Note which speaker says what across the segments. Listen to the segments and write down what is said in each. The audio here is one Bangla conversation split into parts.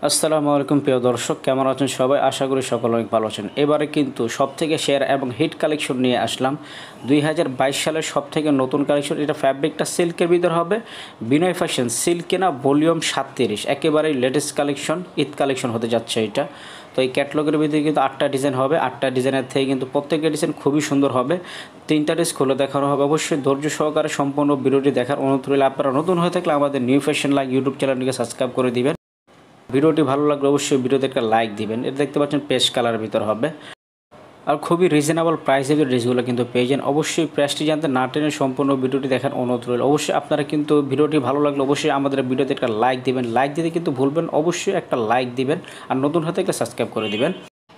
Speaker 1: আসসালামু আলাইকুম প্রিয় দর্শক, কেমন আছেন সবাই? আশা করি সকলে অনেক ভালো আছেন। এবারে কিন্তু সবথেকে সেরা এবং হিট কালেকশন নিয়ে আসলাম 2022 সালের সবথেকে নতুন কালেকশন। এটা ফ্যাব্রিকটা সিল্কের ভিতর হবে। বিনয় ফ্যাশন সিল্কে না ভলিউম 37, একেবারেই লেটেস্ট কালেকশন, ঈদ কালেকশন হতে যাচ্ছে এটা। তো এই ক্যাটলগের ভিতরে কিন্তু 8টা ডিজাইন হবে। 8টা ডিজাইনের থেকে কিন্তু প্রত্যেকটা ডিজাইন খুবই সুন্দর হবে। 3টা ড্রেস খুলে দেখানো হবে। অবশ্যই ধৈর্য সহকারে সম্পূর্ণ ভিডিওটি দেখার অনুরোধ রইল। আপনারা নতুন হয়ে থাকলে আমাদের নিউ ফ্যাশন লাইক ইউটিউব চ্যানেলটিকে সাবস্ক্রাইব করে দিবেন। ভিডিওটি ভালো লাগলে অবশ্যই ভিডিওতে একটা লাইক দিবেন। এটা দেখতে পাচ্ছেন পেস্ট কালারের ভিতর হবে, আর খুবই রিজনেবল প্রাইসের ড্রেসগুলো কিন্তু পেয়ে যান। অবশ্যই প্রাইসটি জানতে না টেনে সম্পূর্ণ ভিডিওটি দেখার অনুরোধ রইল। অবশ্যই আপনারা কিন্তু ভিডিওটি ভালো লাগলে অবশ্যই আমাদের ভিডিওতে একটা লাইক দিবেন। লাইক দিতে কিন্তু ভুলবেন, অবশ্যই একটা লাইক দিবেন, আর নতুন হাতে একটা সাবস্ক্রাইব করে দিবেন।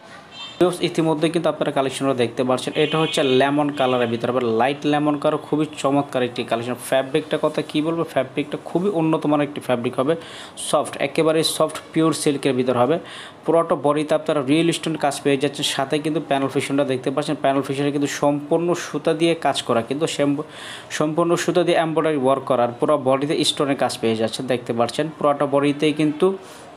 Speaker 1: ইতিমধ্যে কিন্তু আপনারা কালেকশনটা দেখতে পাচ্ছেন। এটা হচ্ছে লেমন কালারের ভিতরে, আবার লাইট লেমন কালার, খুবই চমৎকার একটি কালেকশন। ফ্যাব্রিকটা কথা কী বলবো, ফ্যাব্রিকটা খুবই উন্নত মানের একটি ফ্যাব্রিক হবে। সফট, একেবারে সফট পিওর সিল্কের ভিতর হবে। পুরোটা বডিতে আপনারা রিয়েল স্টোন কাজ পেয়ে যাচ্ছেন। সাথে কিন্তু প্যানেল ফিশনটা দেখতে পাচ্ছেন। প্যানেল ফিশনে কিন্তু সম্পূর্ণ সুতা দিয়ে কাজ করা, কিন্তু সম্পূর্ণ সুতা দিয়ে এমব্রয়ডারি ওয়ার্ক করা, আর পুরো বডিতে স্টোনের কাজ পেয়ে যাচ্ছেন। দেখতে পাচ্ছেন পুরোটা বডিতেই কিন্তু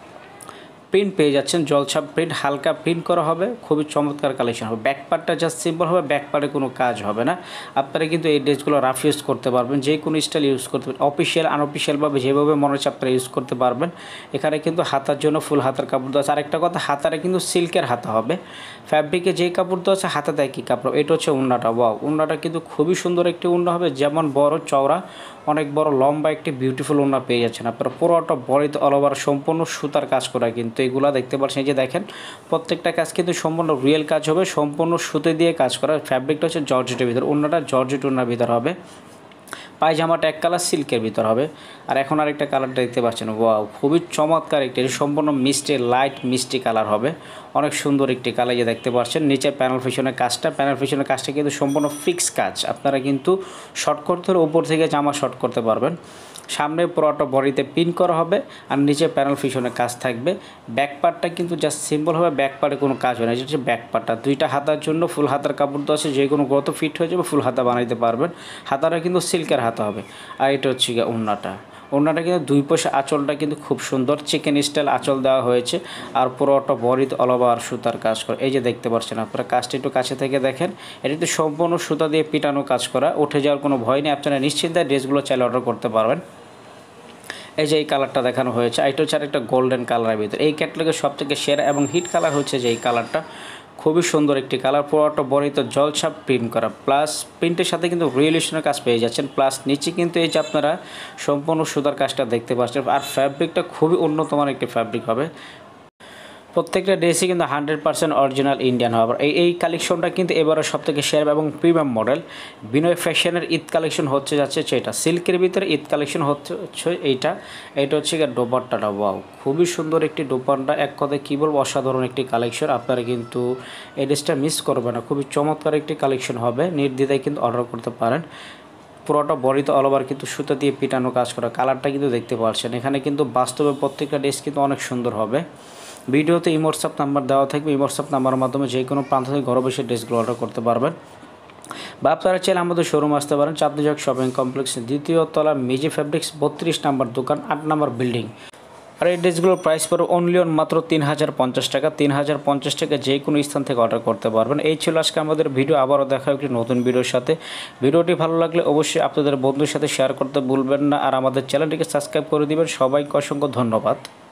Speaker 1: প্রিন্ট পেয়ে যাচ্ছেন, জলছাপ প্রিন্ট, হালকা প্রিন্ট করা হবে। খুবই চমৎকার কালেকশন হবে। ব্যাক পার্টটা জাস্ট সিম্পল হবে, ব্যাক পার্টে কোনো কাজ হবে না। আপনারা কিন্তু এই ড্রেসগুলো রাফ ইউজ করতে পারবেন, যে কোনো স্টাইল ইউজ করতে পারবেন, অফিসিয়াল আনঅফিসিয়ালভাবে যেভাবে মনে হচ্ছে আপনারা ইউজ করতে পারবেন। এখানে কিন্তু হাতার জন্য ফুল হাতার কাপড় দেওয়া আছে। আরেকটা কথা, হাতারে কিন্তু সিল্কের হাতা হবে। ফ্যাব্রিকে যেই কাপড় দেওয়া আছে হাতাতে একই কাপড়। এটা হচ্ছে উন্নাটা। ওয়াও, উন্নাটা কিন্তু খুবই সুন্দর একটি উন্না হবে, যেমন বড় চওড়া, অনেক বড় লম্বা একটি বিউটিফুল উন্না পেয়ে যাচ্ছেন আপনারা। পুরোটা বডিতে অল ওভার সম্পূর্ণ সুতার কাজ করা, কিন্তু এগুলা দেখতে পাচ্ছেন। এই যে দেখেন, প্রত্যেকটা কাজ কিন্তু সম্পূর্ণ রিয়েল কাজ হবে, সম্পূর্ণ সুতে দিয়ে কাজ করা। ফ্যাব্রিকটা হচ্ছে জর্জেটের ভিতর, উন্নাটা জর্জেট উন্নার ভিতর হবে। পায়জামাটা এক কালার সিল্কের ভিতর হবে। আর এখন আরেকটা কালারটা দেখতে পাচ্ছেন, ওয়াও, খুবই চমৎকার একটি, সম্পূর্ণ মিষ্টি লাইট মিষ্টি কালার হবে। অনেক সুন্দর একটি কালার যে দেখতে পাচ্ছেন। নিচে প্যানেল ফিশনের কাজটা, প্যানেল ফিশনের কাজটা কিন্তু সম্পূর্ণ ফিক্স কাজ। আপনারা কিন্তু শর্ট করতে হলে উপর থেকে জামা শর্ট করতে পারবেন। সামনে পুরোটা বডিতে পিন করা হবে, আর নিচে প্যানেল ফিশনের কাজ থাকবে। ব্যাক পার্টটা কিন্তু জাস্ট সিম্পল হবে, ব্যাক পার্টে কোনো কাজ হয় না। এটা হচ্ছে ব্যাক পার্টটা। 2টা হাতার জন্য ফুল হাতার কাপড় দেওয়া আছে, যে কোনো গ্রত ফিট হয়ে যাবে, ফুল হাতা বানাইতে পারবেন। হাতাটা কিন্তু সিল্কের হাতা হবে। আর এটা হচ্ছে গিয়ে ওড়নাটা। ওড়নাটা কিন্তু 2 পয়সা, আঁচলটা কিন্তু খুব সুন্দর চিকেন স্টাইল আঁচল দেওয়া হয়েছে, আর পুরোটা বডিতে অল ওভার সুতার কাজ করা। এই যে দেখতে পাচ্ছেন আপনারা, কাজটা একটু কাছে থেকে দেখেন। এটাতে সম্পূর্ণ সুতা দিয়ে পিটানো কাজ করা, উঠে যাওয়ার কোনো ভয় নেই। আপনারা নিশ্চিন্তে ড্রেসগুলো চাইলে অর্ডার করতে পারবেন। এই যে এই কালারটা দেখানো হয়েছে, এটা হচ্ছে আরেকটা গোল্ডেন কালারের ভিতরে। এই ক্যাটলগের সবথেকে সেরা এবং হিট কালার হচ্ছে যে এই কালারটা, খুবই সুন্দর একটি কালার। পুরোটা বডিতে জলছাপ প্রিন্ট করা, প্লাস প্রিন্টের সাথে কিন্তু রিয়েলিস্টনের কাজ পেয়ে যাচ্ছেন। প্লাস নিচে কিন্তু এই যে আপনারা সম্পূর্ণ সুতার কাজটা দেখতে পাচ্ছেন। আর ফ্যাব্রিকটা খুবই উন্নত মানের একটি ফ্যাব্রিক হবে। প্রত্যেকটা ড্রেসই কিন্তু 100% অরিজিনাল ইন্ডিয়ান হবে। এই কালেকশনটা কিন্তু এবারে সবথেকে সেরা এবং প্রিমিয়াম মডেল। বিনয় ফ্যাশনের ঈদ কালেকশন হচ্ছে যাচ্ছে সেটা সিল্কের ভিতরে ঈদ কালেকশন হচ্ছে এইটা হচ্ছে দোপাট্টাটা। ওয়াও, খুবই সুন্দর একটি দোপাট্টা। এক কথায় কী বলবো, অসাধারণ একটি কালেকশন। আপনারা কিন্তু এই ড্রেসটা মিস করবেন না, খুবই চমৎকার একটি কালেকশন হবে। নির্দ্বিধায় কিন্তু অর্ডার করতে পারেন। পুরোটা বডিতে অল ওভার কিন্তু সুতো দিয়ে পিটানো কাজ করা। কালারটা কিন্তু দেখতে পাচ্ছেন। এখানে কিন্তু বাস্তবে প্রত্যেকটা ড্রেস কিন্তু অনেক সুন্দর হবে। ভিডিওতে হোয়াটসঅ্যাপ নাম্বার দেওয়া থাকবে। হোয়াটসঅ্যাপ নাম্বারের মাধ্যমে যে কোনো প্রান্ত থেকে ঘরে বসে ড্রেসগুলো অর্ডার করতে পারবেন। বা আপনারা চাইলে আমাদের শোরুম আসতে পারেন, চাঁদনী চক শপিং কমপ্লেক্স, 2য় তলা, মিজি ফ্যাব্রিক্স, 32 নম্বর দোকান, 8 নম্বর বিল্ডিং। আর এই ড্রেসগুলোর প্রাইস পড়বে অনলি মাত্র 3050 টাকা। 3050 টাকা যে কোনো স্থান থেকে অর্ডার করতে পারবেন। এই ছিল আজকে আমাদের ভিডিও। আবারও দেখা একটি নতুন ভিডিওর সাথে। ভিডিওটি ভালো লাগলে অবশ্যই আপনাদের বন্ধুর সাথে শেয়ার করতে ভুলবেন না, আর আমাদের চ্যানেলটিকে সাবস্ক্রাইব করে দিবেন। সবাইকে অসংখ্য ধন্যবাদ।